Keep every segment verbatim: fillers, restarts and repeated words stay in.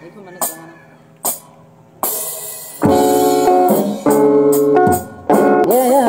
Ikaw managdangan na. Yeah.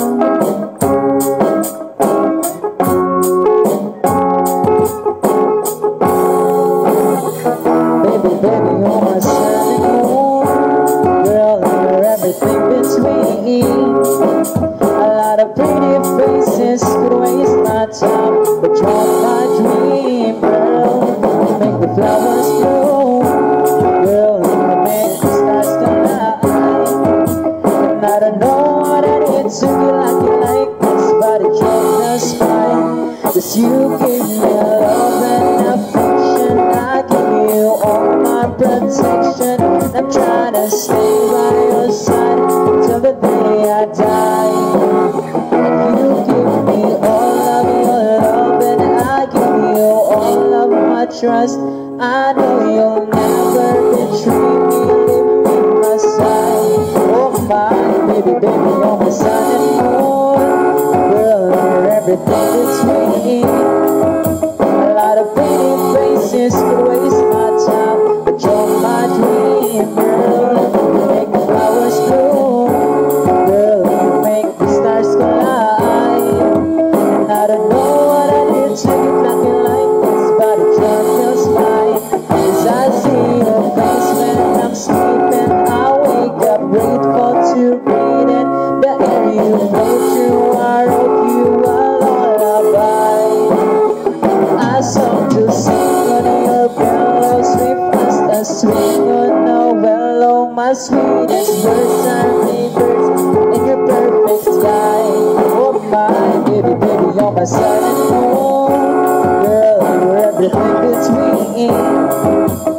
Baby, baby, you're my shining moon. Girl, you're everything between. A lot of pretty faces could waste my time, but you're my dream, girl. You make the flowers bloom. Girl, you make the stars come out. And I don't know what I did to be like you like this, but it just fine. Cause you give me love and affection. I give you all my protection. I'm trying to stay by your side till the day I die. And you give me all of your love, and I give you all of my trust. I know you'll never betray me, leave me my side. Oh my baby, baby, you're my sun and moon. Girl, you're everything between. A lot of pretty faces could waste my time, but you're my dream, girl. You make the flowers bloom. Girl, you make the stars collide. And I don't know what I did to get nothing like this, but it just feels fine. Cause I see your face when I'm sleeping. I wake up grateful to breathe in the air you flow through. I wrote you a lullaby. I song to sing on your pillow, sweet fast and swing on a willow. My sweetest birds are neighbors in your perfect sky. Oh my baby, baby, you're my sun and moon. Girl, you're everything between.